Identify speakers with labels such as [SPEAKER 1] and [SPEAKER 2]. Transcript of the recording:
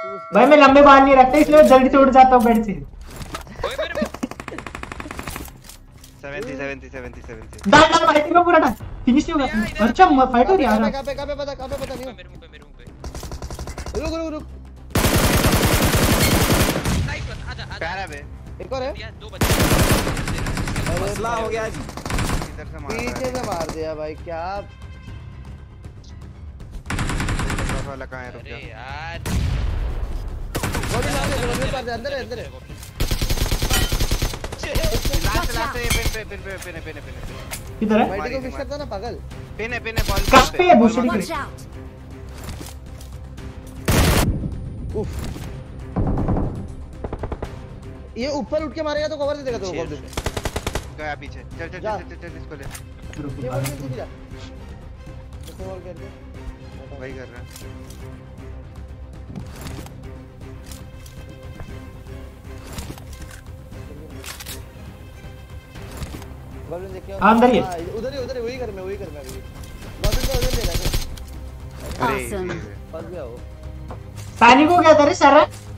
[SPEAKER 1] भाई मैं लंबे बाल नहीं रखता इसलिए जल्दी से उड़ जाता हूँ बेड से।
[SPEAKER 2] 70
[SPEAKER 1] डाल डाल फाइट में पूरा डाल फिनिश नहीं होगा। अच्छा फाइट हो रही है यार।
[SPEAKER 3] कहां पे पता नहीं।
[SPEAKER 4] मेरे मुंह पे
[SPEAKER 3] रुक
[SPEAKER 4] नाइस वन। आजा
[SPEAKER 2] प्यारा बे।
[SPEAKER 3] एक और है।
[SPEAKER 4] दो बच्चे
[SPEAKER 5] मसला हो गया।
[SPEAKER 2] इधर से मार
[SPEAKER 3] पीछे से मार दिया भाई क्या।
[SPEAKER 2] वाला कहां है? रुक जा।
[SPEAKER 4] अरे यार
[SPEAKER 3] बॉडी मार दे अंदर है।
[SPEAKER 2] लास्ट पे
[SPEAKER 1] किधर है?
[SPEAKER 3] फाइट को फिश करता ना पागल।
[SPEAKER 2] पिन बॉल
[SPEAKER 1] कहां पे है भूषण की?
[SPEAKER 3] उफ ये ऊपर उठ के मारेगा तो कवर दे देगा तो गोल्डन
[SPEAKER 2] गया पीछे। चल इसको ले।
[SPEAKER 3] ये बोल के सीधा इसको बोल कर दे।
[SPEAKER 2] वही कर रहा है।
[SPEAKER 3] गोल्डन देख के
[SPEAKER 1] अंदर ही
[SPEAKER 3] उधर वही कर मैं अभी गोल्डन को उधर ले जा।
[SPEAKER 2] अरे
[SPEAKER 3] फंस गया वो।
[SPEAKER 1] सानी को क्या था रे सर?